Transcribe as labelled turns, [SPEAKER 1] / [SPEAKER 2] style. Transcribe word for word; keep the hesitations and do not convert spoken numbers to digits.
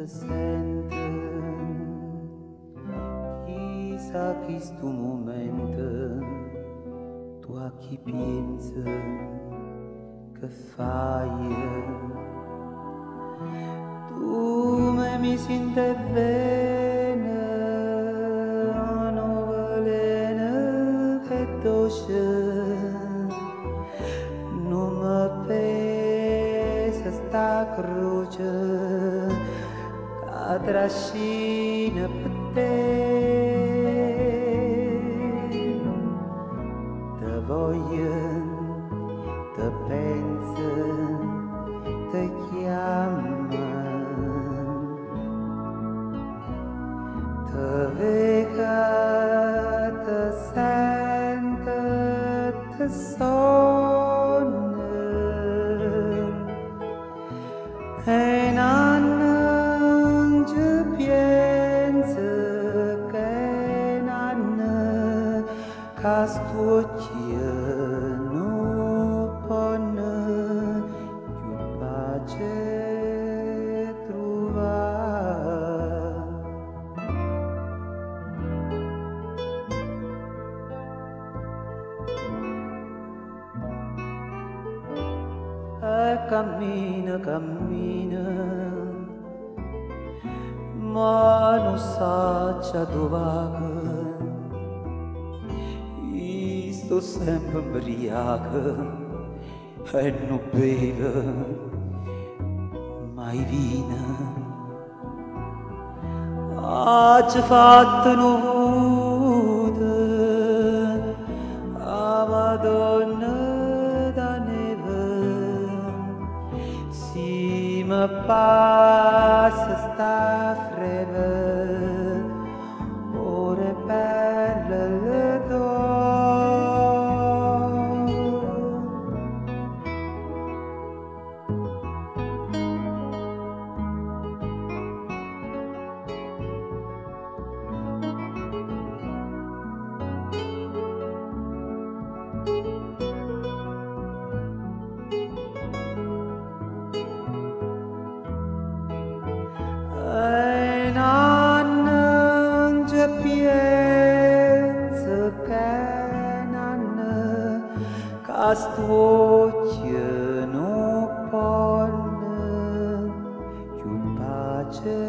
[SPEAKER 1] senten, chissà chi stu momento, tu a chi pensa che fai, tu me mi sente bene, non veleno che dolce, non mi pesa sta croce che trascina per te. Te voglio, te penso, te chiamo, te vega, te sento, te sogno, e non ci penso che non castuccia non ponne più pace trovare. E cammina, cammina, ma non sa dove va. Io sto sempre ubriaca e non bevo mai vino. Oggi fatto nuvosa a Madonna da neve, si mi passa sta freve, ore per le donne. E non ci penso che non castuccia non ponne più pace